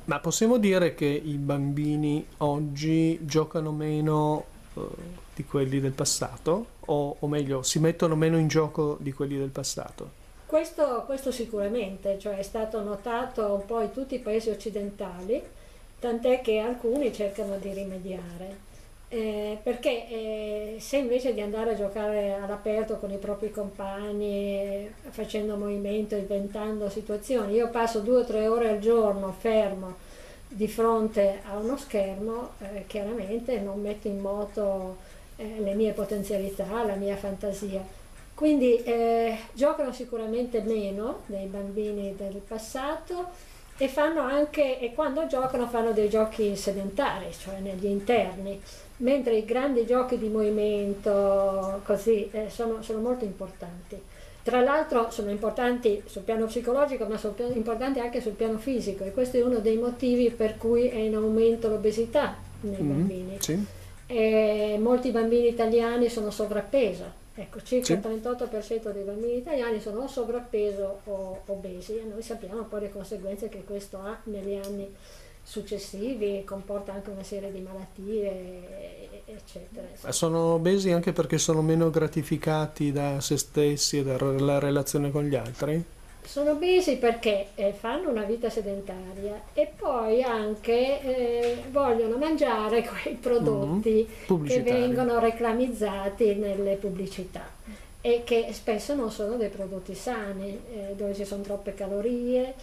Ma possiamo dire che i bambini oggi giocano meno di quelli del passato? O meglio, si mettono meno in gioco di quelli del passato? Questo sicuramente, cioè è stato notato un po' in tutti i paesi occidentali, tant'è che alcuni cercano di rimediare. Perché se invece di andare a giocare all'aperto con i propri compagni, facendo movimento, inventando situazioni, io passo 2 o 3 ore al giorno fermo di fronte a uno schermo, chiaramente non metto in moto le mie potenzialità, la mia fantasia. Quindi giocano sicuramente meno dei bambini del passato e fanno anche, e quando giocano fanno dei giochi sedentari, cioè negli interni, mentre i grandi giochi di movimento così sono molto importanti. Tra l'altro sono importanti sul piano psicologico, ma sono importanti anche sul piano fisico, e questo è uno dei motivi per cui è in aumento l'obesità nei bambini. Sì, Molti bambini italiani sono sovrappeso, ecco, circa il sì. 38% dei bambini italiani sono o sovrappeso o obesi, e noi sappiamo poi le conseguenze che questo ha negli anni successivi, comporta anche una serie di malattie, eccetera. Sono obesi anche perché sono meno gratificati da se stessi e dalla relazione con gli altri? Sono obesi perché fanno una vita sedentaria e poi anche vogliono mangiare quei Mhm. prodotti che Pubblicitari. vengono reclamizzati nelle pubblicità e che spesso non sono dei prodotti sani, dove ci sono troppe calorie,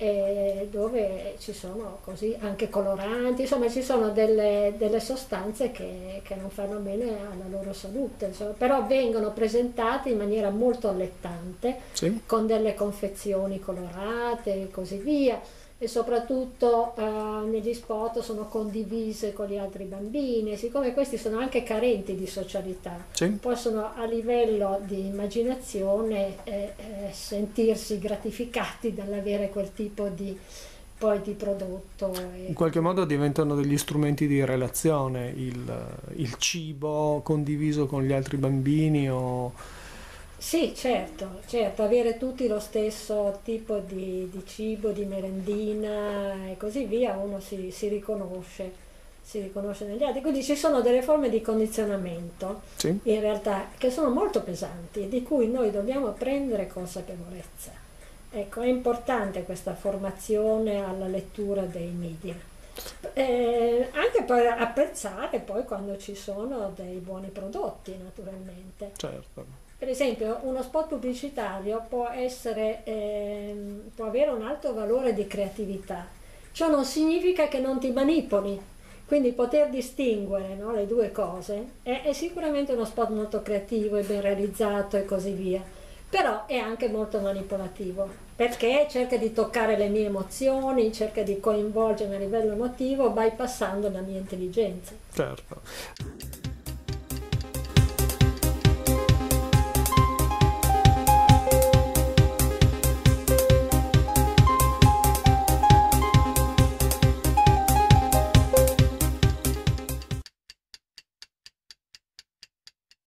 dove ci sono così anche coloranti, insomma ci sono delle sostanze che non fanno bene alla loro salute, insomma. Però vengono presentate in maniera molto allettante, Sì. con delle confezioni colorate e così via, e soprattutto negli spot sono condivise con gli altri bambini, e siccome questi sono anche carenti di socialità, Sì. possono a livello di immaginazione sentirsi gratificati dall'avere quel tipo di prodotto. In qualche modo diventano degli strumenti di relazione, il cibo condiviso con gli altri bambini o... Sì, certo, certo, avere tutti lo stesso tipo di cibo, di merendina e così via, uno si riconosce negli altri. Quindi ci sono delle forme di condizionamento, Sì. in realtà, che sono molto pesanti e di cui noi dobbiamo prendere consapevolezza. Ecco, è importante questa formazione alla lettura dei media. Anche per apprezzare poi quando ci sono dei buoni prodotti, naturalmente. Certo. Per esempio, uno spot pubblicitario può avere un alto valore di creatività. Ciò non significa che non ti manipoli, quindi poter distinguere, no, le due cose è sicuramente uno spot molto creativo e ben realizzato e così via, però è anche molto manipolativo, perché cerca di toccare le mie emozioni, cerca di coinvolgermi a livello emotivo, bypassando la mia intelligenza. Certo.